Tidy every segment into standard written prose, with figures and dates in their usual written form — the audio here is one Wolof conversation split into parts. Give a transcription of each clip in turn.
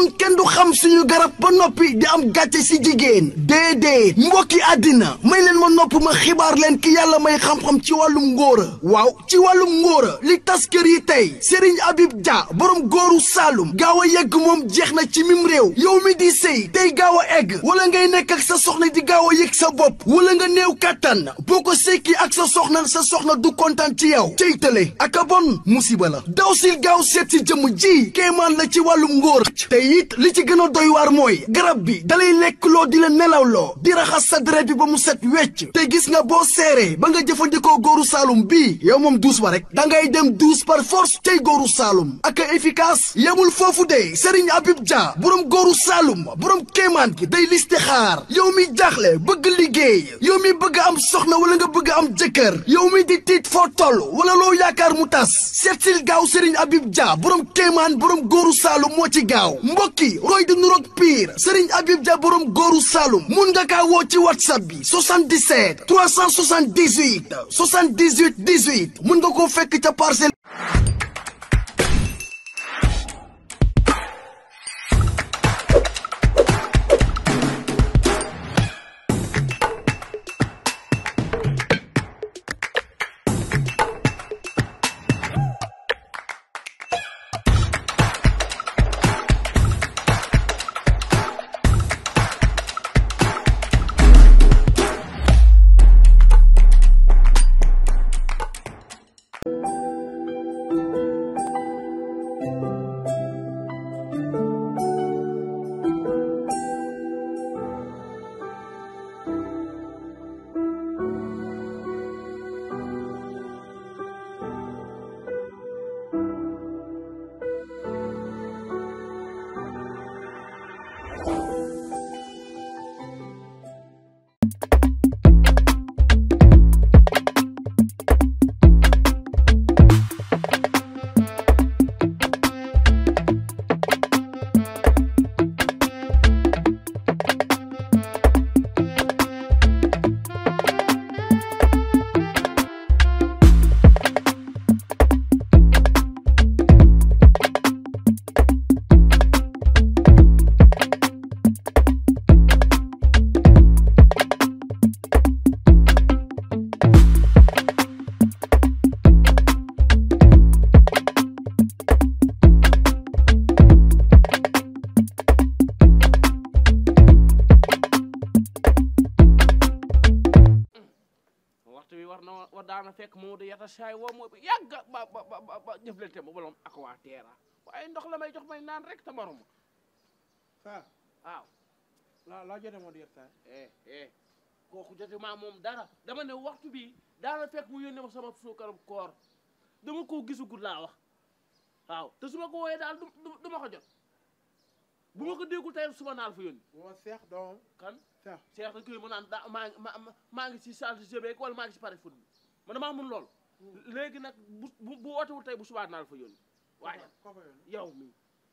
ñun kenn du xam suñu garab ba noppi di am gàcce si jigéen déedéet mbokki àddina may leen ma nopp ma xibaar leen ki yàlla may xam-xam ci wàllum ngóora waaw ci wàllum ngóora li tas kër yi tey Serigne Habib Dia borom góoru Saalum gaaw a yegg moom jeex na ci mim réew yow mi di sëy tey gaaw a egg wala ngay nekk ak sa soxna di gaaw a yëg sa bopp wala nga néew kàttan boo ko sekki ak sa soxna du kontaan ci yow cey tële ak a bon musiba la daw sil gaaw seet si jëmm ji kéemaan la ci wàllum ngóor te it li ci gën a doy waar mooy garab bi dalay lekk loo di la nelawloo di raxas sa deret bi ba mu set wecc te gis nga boo seeree ba nga jëfandikoo góoru Saalum bii yow moom douze ba rek dangay dem douze par force tey góoru Saalum ak efficace yemul foofu de Serigne Habib Dia borom góoru Saalum borom kéemaan gi day listixaar yow mi jaaxle bëgg liggéey yow mi bëgg am soxna wala nga bëgg am jëkkër yow mi di tiit foo toll wala loo yaakaar mu tas seetsil gaaw Serigne Habib Dia borom kéemaan borom góoru Saalum moo ci gaaw mbokki roy di nuroog pire Serigne Habib Dia borom góoru Saalum mun nga kaa woo ci WhatsApp bi 77 378 78 18 mun nga koo fekk ca parcelle. war daana fekk Mamadou Yatta saay woo moo bi yàgg ba jëflante ba bolom ak waa teera waaye ndox la may jox may naan rek te maruma sa waaw laa jote Mamadou Yatta kooku jote maa moom dara dama ne waxtu bi daana fekk mu yónnee ma sama suukaram koor dama koo gisugul laa wax waaw te su ma ko wooyee daal du ma ko jot bu ma ko déggul tey suba naal fa yónni moo seex doom kan seex seex da koy mu naan da maa ngi si salle de jeu wala maa ngi si pare foot bi man damaa mun loolu léegi nag bu wootewul tey bu subaa naal fa yónni waaye ko fa yónni yow mi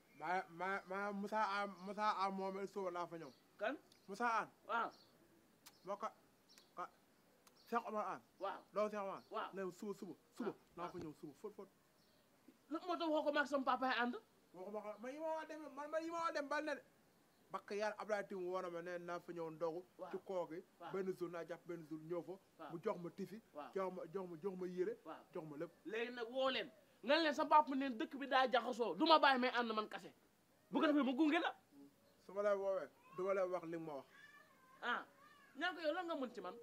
ma Moussa An moom suba laa fa ñëw kan Moussa An waaw moo ka Seex Omar An waaw doo Seex Omar waaw ne suba naa fa ñëw suba fóot lu moo tax waxoo ko maag sama papa ànd waxuma man yi ma waa dem bal ne de bakk yàlla Abdoulaye Tine woona ma ne naa fa ñëw ndogu ci koo gi benn jour naa jàpp benn jour ñëw fa mu jox ma tifi jox ma yére jox ma lépp léegi nag woo leen nga leen sa papa neen dëkk bi daa jaxasoo du ma bàyyi may ànd man kase bu ko defee ma gunge la su ma lay woowee du ma lay wax li ma wax ñaa ko yow lan nga mën ci man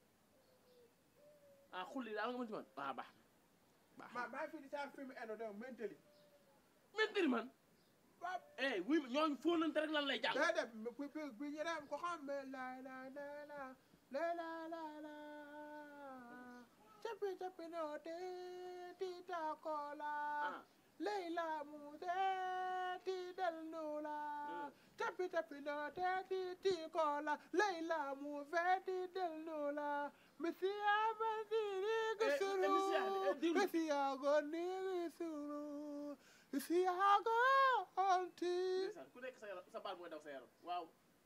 xulli daal nga mën ci man baax maa fi di saa film endo dem mentali man wuy ñooñu fóonante rek lan lay jàng déedéet bi ñu dem ko xam mais la cappi no te tita kola Leila muse ti del nula cappi no te ti kola Leila muse ti del nula Misia basiri gusuru Misia goni gusuru Misiago anti ku nekk sa baat mooy daw sa yaram waaw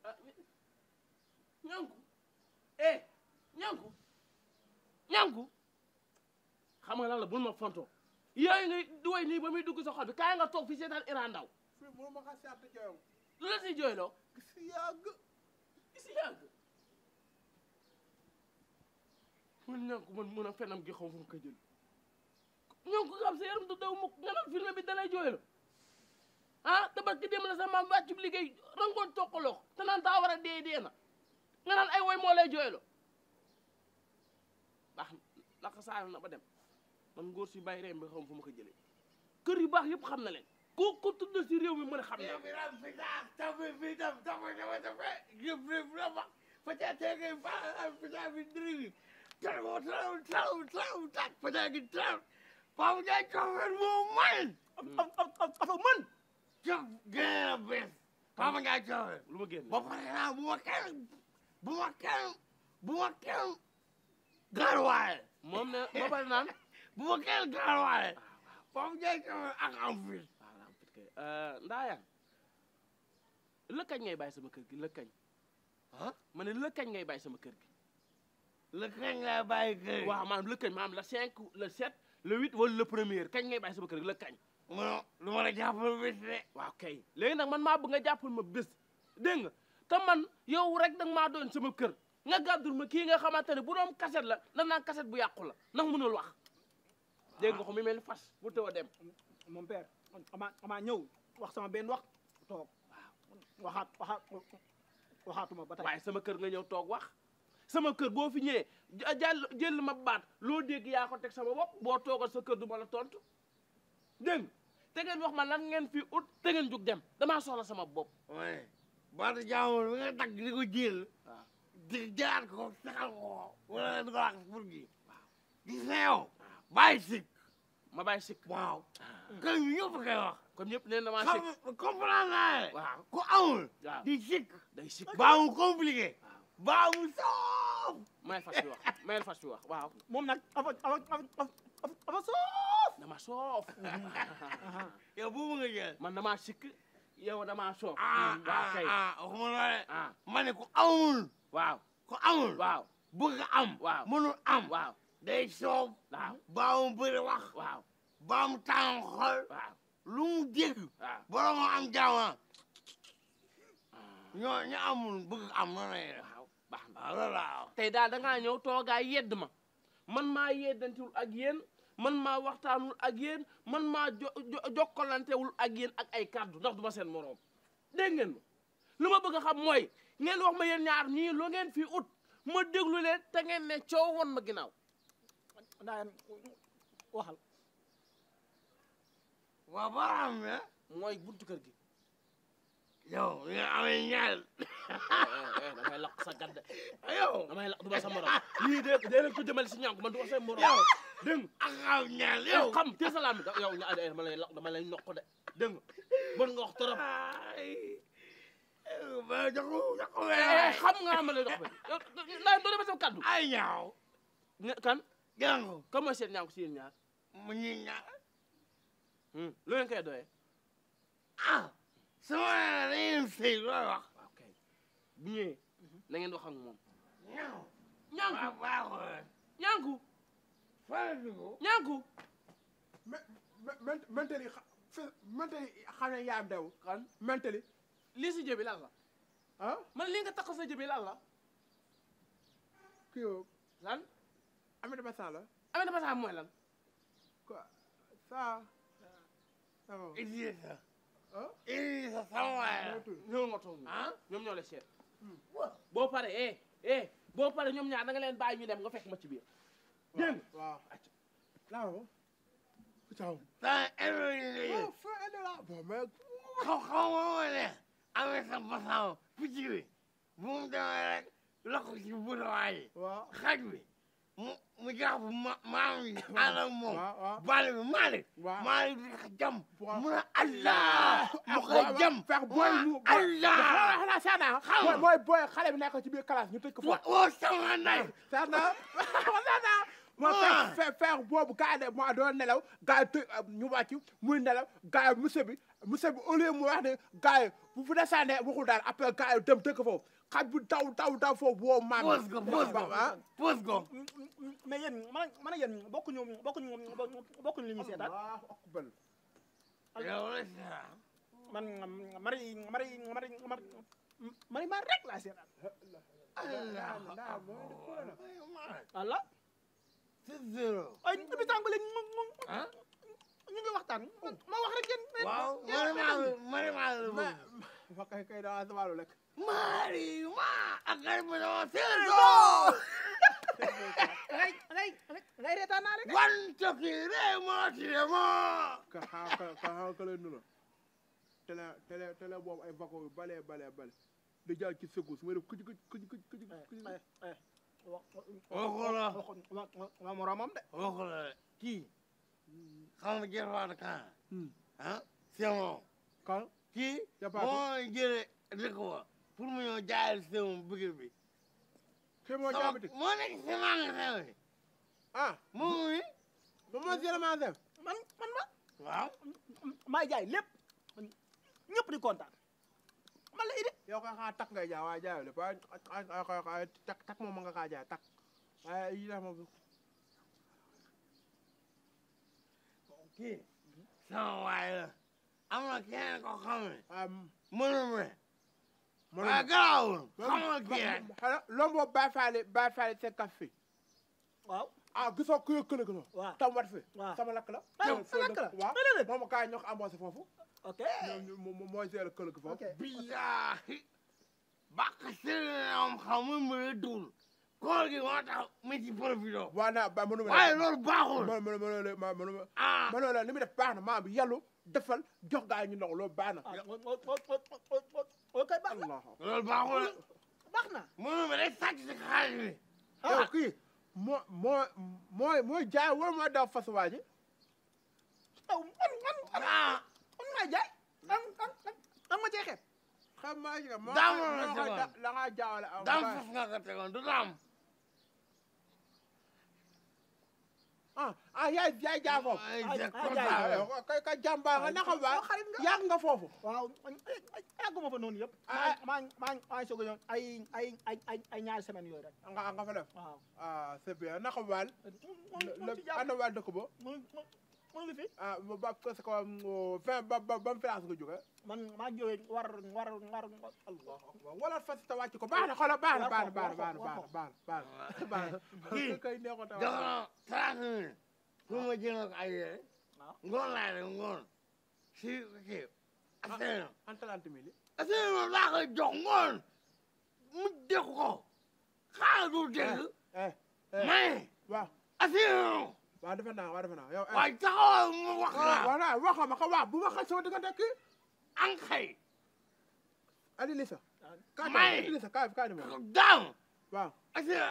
ñanku xam nga lan la bul ma fonto yooyu ngay di way nii ba muy dugg sa xol bi kaay nga toog fi seetaan Iran Ndaw fi mënu ma xa seet joyom lu la si jooyloo si yàgg si yàgg man ñànk man mën a fenam gi xaw fu mu ko jël ñoo ko xam sa yaram du daw mukk nga naan film bi dalay jooyloo ah tabarki dem la sa maam wàccub liggéey rangoon tokkaloo te naan daa war a dee na nga naan ay woy moo lay jooyloo baax naka saayal na ba dem man ngóor si bàyyi reem bi xam fu ma ko jëlee kër yu baax yëpp xam na leen ko tudd si réew mi mën a xam Papa Ndiaye Thiawé lu ma génn ba pare naa bu ma kenn gaaruwaale moom ne ba pare naan bu ma kenn gaaruwaale Papa Ndiaye Thiawé ak am fil ndaayaan lëkkañ ngay bàyyi sama kër gi lëkkañ ah ma ne lëkkañ ngay bàyyi sama kër gi le kañ laa bàyyi kër waaw maanaam lëkkañ maanaam le 5 le 7 le 8 wala le premier kañ ngay bàyyi sama kër gi lëkkañ mu lu ma la jàppal bés de waaw kay léegi nag man maa bëgg nga jàppal ma bés dégg nga te man yow rek danga maa doon sama kër nga gàddul ma kii nga xamante ne bu doon kaset la da naan kaset bu yàqu la ndax mënul wax dégg nga ko mi mel ni fas bu tëw a dem mon père amaa ñëw wax sama benn wax toog waaw waxaatuma ba tey waaye sama kër nga ñëw toog wax sama kër boo fi ñëwee jël ma baat loo dégg yaa ko teg sama bopp boo toogal sa kër du ma la tontu dégg nga te ngeen wax ma lan ngeen fi ut te ngeen jug dem damaa soxla sama bopp oui baatu jaamul bi nga tagg di ko jël waaw di jëlaat ko saxal ko wala di ko wax pour gi waaw gis na yow bàyyi sikk ma bàyyi sikk waaw kër gi ñëpp koy wax comme ñëpp neen damaa sikk comprendre naa waaw ku amul waaw di sikk day sikk baa mu compliqué baa mu soof may fas bi wax mayel fas bi wax waaw moom nag afa soof dama soof yow boobu nga jël man damaa sikk yow damaa soof ah waaw kay waxuma loole ah ma ne ku amul waaw ku amul waaw bëgg am waaw mënul am waaw day soof waaw baa mu bëri wax waaw baa mu tàng xol waaw lu mu dégg waaw borom moo am jaama ñu amul bëgg am noonu lay def waaw baax na waaw loolu laa wax tey daal dangaa ñëw toogaay yedd ma man maa yeddantiwul ak yéen man maa waxtaanul ak yéen man maa jokkalantewul ak yéen ak ay kàddu ndax du ma seen moroom dégg ngeen ma lu ma bëgg a xam mooy ngeen wax ma yéen ñaar ñii lu ngeen fi ut ma déglu leen te ngeen ne coow woon ma ginnaaw ndaa waxal waaw baram ne mooy buntu kër gi yow nga amee ñaar damay lakk sa gadde yow damay lakk du ma sa morom lii de dee leen ko jëmale si ñànk man du ma seen morom yow dégg ak xaw ñaar nga yow xam te salaam bi yow dama lay lakk dama lay nokk de dégg nga bon nga wax trop ba joxu xam nga ma lay dox ba ndaa doo demee sama kaddu ay ñaaw kan jàngu kan mooy seen ñànk si yéen ñaar mu ñuy ñaar lu leen koy doyee ah sama dañuy sëy looy wax waaw kay bu ñëwee na ngeen wax ak moom ñaaw ñànku waaw ñànku fara dugg ñànku mentali xam ne yaa dew kan mentali lii si jëbi lan la ah man lii nga takk sa jëbi lan la kii yow lan Amady Bassa la amee dafa saa mooy lan quoi ça Idrissa ah Idrissa sama waay la ñoo nga toog ah ñoom ñoo la seet boo pare boo pare ñoom ñaar da nga leen bàyyi ñu dem nga fekk ma ci biir dégg nga waaw laaw ciao ça éloigné fa la bon mais xaw ma ne amee sa basan picc bi bu mu demee rek lakk ci bunawaay waaw xaj bi mu jàpp maam yi ànd ak moom waaw bale bi Malick waaw Malick di ko jam mu ne Allah mu koy jam fex booy mu Allah xanaa seet naa xam mooy booy xale bi nekk ci biir classe ñu tëj ko foofu woo sama ndey seet naa seet naa moo fex boobu gars yi de moo doon nelaw gars yi të ñu wàcc muy nelaw gars yi monsieur bi au lieu mu wax ne gars yi bu fu descendé waxul daal après gars yi dem tëj ko foofu xaj bu daw foofu woo maam pos ko mais yéen man yéen bokkuñu li ñuy seetaan yow la seetaan mari ma rek laa seetaan Allah ay depuis tànk léegi ñu ngi waxtaan ma wax rek ngeen waaw mari fa kay da sabalu lekk mari ma akay mo no seedo ngay reetaan naa rek wan tokire mo tiremo ka le nulo tele boobu ay vako yu bale di jaar ci secours mooy def kuj waxula moromam de waxula kii xam nga jërwaat kan Simon kan kii moo jële dëkk wa pour mu ñëw jaayal Simon bëgg bi kii moo jaabati moo nekk si magasin bi moo jële magasin man waaw maay jaay lépp ñëpp di kontaan man la idi yow ka xaa takk ngay jaay waaye jaayoo lépp waaye takk moom ma nga kaa jaay takk waaye yi tax moom kii sama waay la am na kenn ko xam ne mënum re waaye garaawul xam nga kii rek lombo Baye Fall seen kaf fi waaw gisoo ku këlëg la waaw tam wat fi waaw sama lakk la waaw moom kaay ñoo ko embauché foofu ok mooy seela këlëg foofu billaahi bàq seenam xam mu mëne dul koor gi moo tax ma ci profito waaw naa ba mënu waaye loolu baaxul mënu la li muy def baax na maa bi yàllu defal jox gaa yi ñu ndox loolu baax na ok baax na loolu baaxul baax na mënu ma day sàcc si xaalis bi yow kii mooy jaay wala mooy daw fas waa ji yow man maa jaay an ma cee xeeb xam maa ci daam la nga jaawale daam fas nga ko tegoon du daam yaay jaa foofu ka jàmbaar nga naka ba yàgg nga foofu waaw yàgguma fa noonu yëpp maa soog a ñëw ay ñaari semaine yooyu rek nga fa def waaw c'est bien naka baal ana waal dëkk ba mu ngi fi ba parce que ba mu finance nga jóge man maa jóge war Allah wala fas ta wàcc ko baax na xoolal baax na kay neexoon ta jox na 30 minutes pour ma jënd ak ay yére ngoon laa def ngoon si kii asena en 30 mille asena laa koy jox ngoon mu dégg ko xaaral du dégg may waaw asena waaw defe naa yow waaye taxawal mu wax la wax ma ko wax bu ma xaj sama diggante kii an xëy adi lisa may lisa kaay ni ma daam waaw asena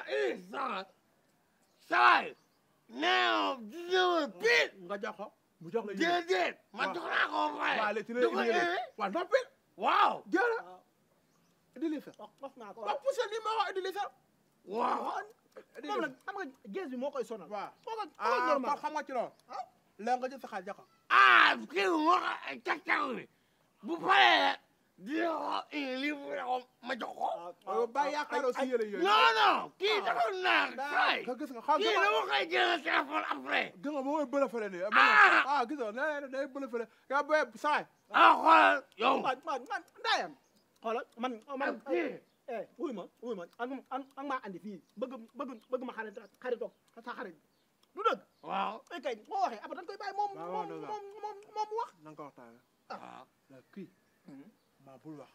sawaay neew disewal piit nga jox ko mu jox la déedéet ma jox naa ko waaw léegi waaw noppi waaw jëla adi lisa wax naa ko waaw pousse ni ma wax adi lisa waaw moom nag xam nga gés bi moo koy sonal waaw normal xam nga ci loolu léegi nga jël sa xaalis jox ko kii moo ko cag-cag bi bu paree dina ko livre ko ma jox ko ba yaakaaroo si yére yooyu non kii dafa naan fay nga gis nga xam kii dama koy jël téléphone après gis nga mooy bële fële nii gis nga day bële fële nga boy saay xoolal yow man ndayam xoolal man wuy ma ak maa andi fii bëgg ma xaritoog sa xarit du dëgg waaw kay boo waxee après dañ koy bàyyi moom mu wax na nga ko waxtaane la kii maa bul wax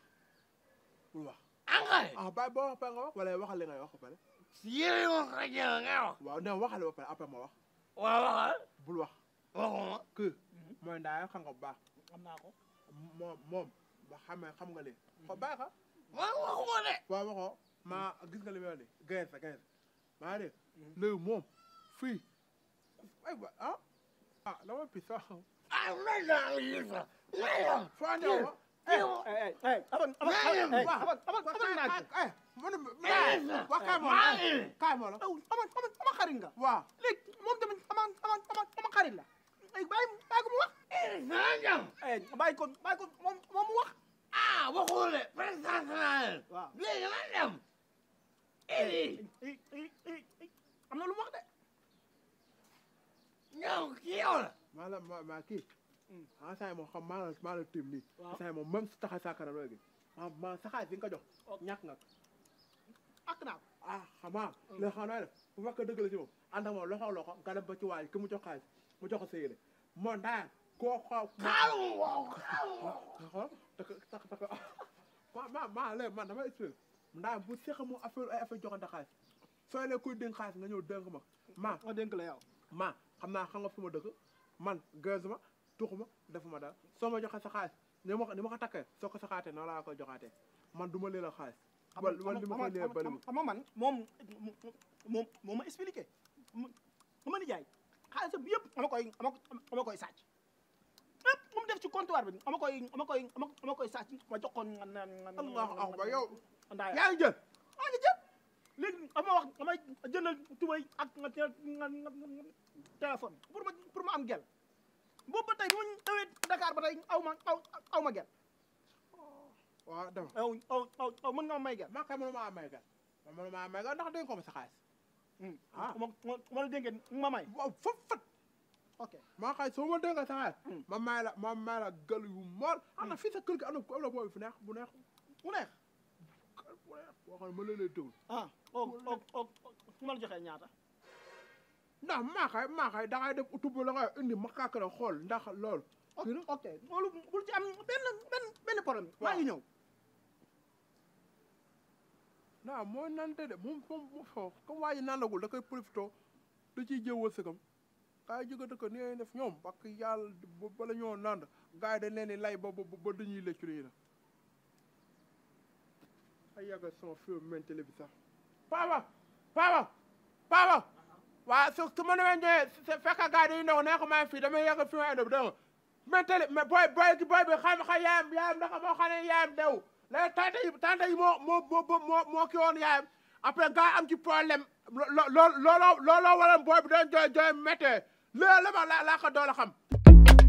angay bàyyi boo wax nga wax wala waxal li ngay wax ba pare yére yoo ko jël ngay wax waaw ne waxal ba pare après ma wax waaw waxal bul wax waxuma kii mooy ndaayam xam nga bu baax xam naa ko moom ba xam nga leen ko baax man waxuma de waaw waxoo maa gis nga li may wax ni gaynde maa de léegi moom fii ay ba dama pis sax may naa lii sax foo ñëw ma kaay moo la ama xarit nga waaw léegi moom tamit ama xarit la léegi bàyyi ko mu wax bàyyi ko moom mu wax waxul de président naa waaw léegi na dem am na lu mu wax de ñëw kii yow la maa kii saa yi moom xam maa la tiim nii saa yi moom même su taxay saakara léegi ma saxaay bi nga ko jox ñàkk nga ak naa xamaa léegi xam naa def bu fekkee dëgg la si moom ànd ak moom loxo nga dem ba ci waay ki mu jox xaalis mu jox ko sa yére moo ndaa koo xaw maa léegi man dama expliqué ndaa bu seexa mu affaire joxante xaalis sooy lee kuy dénk xaalis nga ñëw dénk ma ma dénk la yow xam naa xam nga fu ma dëkk man gëzuma tuxuma defuma dara soo ma joxe sa xaalis ni ma ko takkee soo ko saxaatee noonu laa koy joxaatee man du ma lee la xaalis wala li ma koy lee bëri xam nga man moom ma expliqué ma ni jaay xaalis bi yëpp ama koy sàcc lépp mu def ci comptoir bi ama koy sàcc ma jox ko allahu akbar yow ndaa yaa ngi jël léegi ama wax damay jëndal tubay ak nga téléphone pour ma am gel boobu ba tey bu ma ñëwee Dakar ba tey aw ma gel waaw dama aw mën nga ma may gel maa kay mënuma may gel ndax dénk ko ma sa xaalis ma la dénkee ma may waaw fop fat ok maa xay soo ma dénkee sa xaalis ma may la gël yu mool am na fii sa kër gi am na boobu fu neex bu neex mu neex boo xam ne ma leen lay déglu su ma la joxee ñaata ndax maa xay da ngay def utub la ngay indi ma kàkkara xool ndax loolu ok loolu bul ci am benn problème maa ngi ñëw non mooy nante de moom comme waa ji nandagul da koy profité da ciy jëw wërsëgam gaa yi jóge dëkk ni ngay def ñoom parce que yàlla bala ñoo nand gaa yi dañ leen di lay ba dañuy leccu li na ay yàgga sama fi mentele bi sax papa waaw su ma demee ñëwee fekk gaa yi dañuy ndox nee ko maa fii damay yàgg fi ma indi bi dégg nga mentele mais booy bi xam yaayam ndax moo xam ne yaayam dew léegi tante yi moo kii woon yaayam après gaa yi am ci problème looloo waral booy bi doon jooy méttee léegi la ma laa ko doole xam